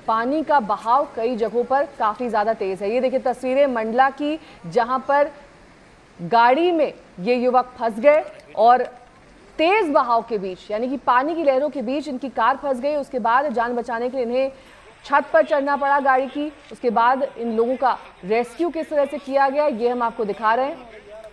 पानी का बहाव कई जगहों पर काफी ज्यादा तेज है। ये देखिए तस्वीरें मंडला की, जहां पर गाड़ी में ये युवक फंस गए और तेज बहाव के बीच, यानी कि पानी की लहरों के बीच इनकी कार फंस गई। उसके बाद जान बचाने के लिए इन्हें छत पर चढ़ना पड़ा गाड़ी की। उसके बाद इन लोगों का रेस्क्यू किस तरह से किया गया ये हम आपको दिखा रहे हैं।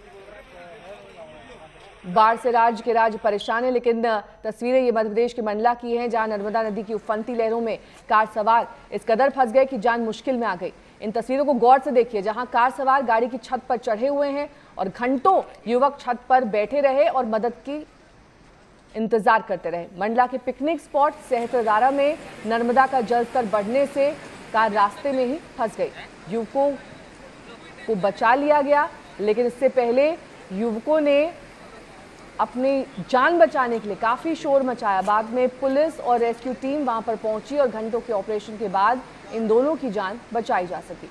बाढ़ से राज्य के राज्य परेशान है, लेकिन तस्वीरें ये मध्य प्रदेश के मंडला की हैं, जहां नर्मदा नदी की उफनती लहरों में कार सवार इस कदर फंस गए कि जान मुश्किल में आ गई। इन तस्वीरों को गौर से देखिए, जहां कार सवार गाड़ी की छत पर चढ़े हुए हैं और घंटों युवक छत पर बैठे रहे और मदद की इंतजार करते रहे। मंडला के पिकनिक स्पॉट सहस्त्रधारा में नर्मदा का जलस्तर बढ़ने से कार रास्ते में ही फंस गई। युवकों को बचा लिया गया, लेकिन इससे पहले युवकों ने अपनी जान बचाने के लिए काफी शोर मचाया। बाद में पुलिस और रेस्क्यू टीम वहां पर पहुंची और घंटों के ऑपरेशन के बाद इन दोनों की जान बचाई जा सकी।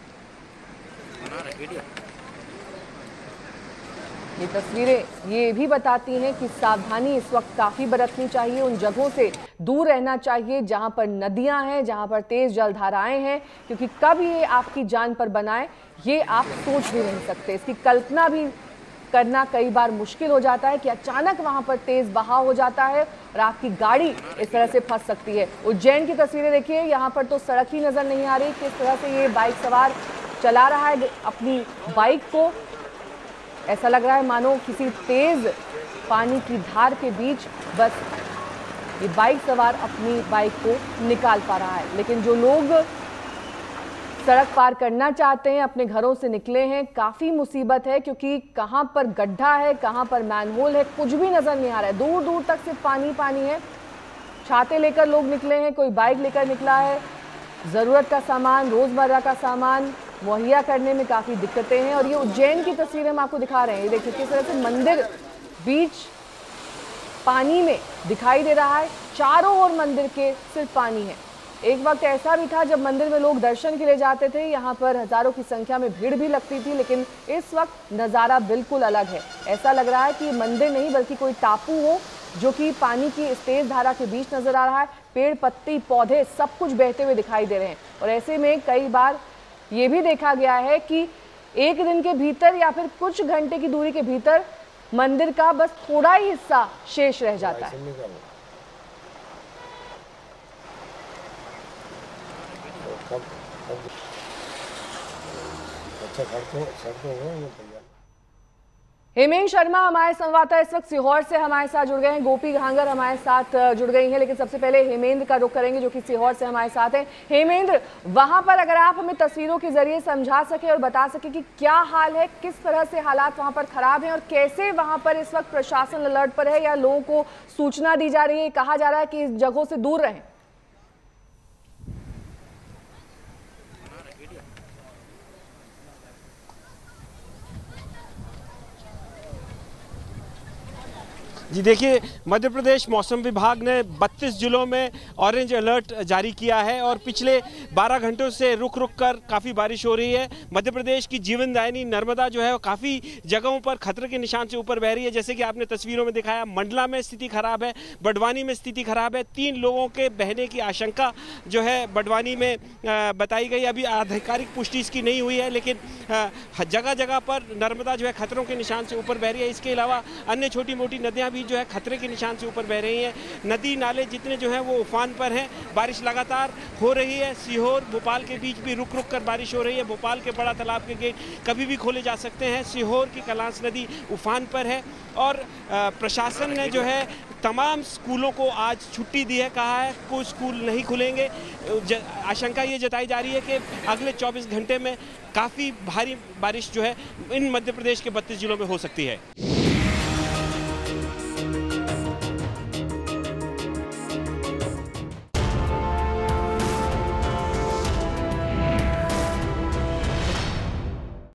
ये तस्वीरें ये भी बताती हैं कि सावधानी इस वक्त काफी बरतनी चाहिए, उन जगहों से दूर रहना चाहिए जहां पर नदियां हैं, जहां पर तेज जलधाराएं हैं, क्योंकि कब ये आपकी जान पर बनाए ये आप सोच भी नहीं सकते। इसकी कल्पना भी करना कई बार मुश्किल हो जाता है कि अचानक वहां पर तेज बहाव हो जाता है और आपकी गाड़ी इस तरह से फंस सकती है। उज्जैन की तस्वीरें देखिए, यहाँ पर तो सड़क ही नजर नहीं आ रही, किस तरह से ये बाइक सवार चला रहा है अपनी बाइक को। ऐसा लग रहा है मानो किसी तेज पानी की धार के बीच बस ये बाइक सवार अपनी बाइक को निकाल पा रहा है। लेकिन जो लोग सड़क पार करना चाहते हैं, अपने घरों से निकले हैं, काफी मुसीबत है, क्योंकि कहां पर गड्ढा है, कहां पर मैनहोल है, कुछ भी नजर नहीं आ रहा है। दूर दूर तक सिर्फ पानी पानी है। छाते लेकर लोग निकले हैं, कोई बाइक लेकर निकला है। जरूरत का सामान, रोजमर्रा का सामान मुहैया करने में काफी दिक्कतें हैं। और ये उज्जैन की तस्वीरें हम आपको दिखा रहे हैं। ये देखिए किस तरह से मंदिर बीच पानी में दिखाई दे रहा है, चारों ओर मंदिर के सिर्फ पानी है। एक वक्त ऐसा भी था जब मंदिर में लोग दर्शन के लिए जाते थे, यहाँ पर हजारों की संख्या में भीड़ भी लगती थी, लेकिन इस वक्त नज़ारा बिल्कुल अलग है। ऐसा लग रहा है कि मंदिर नहीं बल्कि कोई टापू हो, जो कि पानी की इस तेज धारा के बीच नजर आ रहा है। पेड़ पत्ती पौधे सब कुछ बहते हुए दिखाई दे रहे हैं। और ऐसे में कई बार ये भी देखा गया है कि एक दिन के भीतर या फिर कुछ घंटे की दूरी के भीतर मंदिर का बस थोड़ा ही हिस्सा शेष रह जाता है। हेमेंद्र शर्मा हमारे संवाददाता इस वक्त सीहोर से हमारे साथ जुड़ गए हैं, गोपी घांगर हमारे साथ जुड़ गई हैं। लेकिन सबसे पहले हेमेंद्र का रुख करेंगे, जो कि सीहोर से हमारे साथ हैं। हेमेंद्र, वहां पर अगर आप हमें तस्वीरों के जरिए समझा सके और बता सके कि क्या हाल है, किस तरह से हालात वहां पर खराब हैं और कैसे वहां पर इस वक्त प्रशासन अलर्ट पर है या लोगों को सूचना दी जा रही है, कहा जा रहा है कि इस जगहों से दूर रहें। जी देखिए, मध्य प्रदेश मौसम विभाग ने 32 जिलों में ऑरेंज अलर्ट जारी किया है और पिछले 12 घंटों से रुक रुक कर काफ़ी बारिश हो रही है। मध्य प्रदेश की जीवनदायिनी नर्मदा जो है वो काफ़ी जगहों पर खतरे के निशान से ऊपर बह रही है। जैसे कि आपने तस्वीरों में दिखाया, मंडला में स्थिति खराब है, बड़वानी में स्थिति खराब है। 3 लोगों के बहने की आशंका जो है बड़वानी में बताई गई। अभी आधिकारिक पुष्टि इसकी नहीं हुई है, लेकिन जगह जगह पर नर्मदा जो है खतरों के निशान से ऊपर बह रही है। इसके अलावा अन्य छोटी मोटी नदियाँ भी जो है खतरे के निशान से ऊपर बह रही हैं। नदी नाले जितने जो हैं वो उफान पर हैं। बारिश लगातार हो रही है। सीहोर भोपाल के बीच भी रुक रुक कर बारिश हो रही है। भोपाल के बड़ा तालाब के गेट कभी भी खोले जा सकते हैं। सीहोर की कलांस नदी उफान पर है और प्रशासन ने जो है तमाम स्कूलों को आज छुट्टी दी है, कहा है कोई स्कूल नहीं खुलेंगे। आशंका ये जताई जा रही है कि अगले 24 घंटे में काफ़ी भारी बारिश जो है इन मध्य प्रदेश के 32 जिलों में हो सकती है।